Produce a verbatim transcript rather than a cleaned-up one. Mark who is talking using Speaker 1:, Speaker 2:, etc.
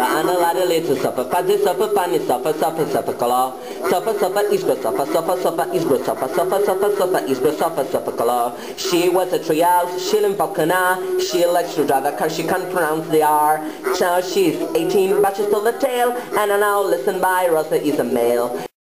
Speaker 1: and a lot of little supper, fuzzy supper, funny supper, supper, supper, color. Supper, supper, is good supper, supper, supper, is good supper, supper, supper, supper, is good supper, supper, color. She was a treehouse, she in Buckana. She likes to drive a car, she can't pronounce the R. Now she's eighteen, but she's still a tail, and I now listen by Rosa is a male.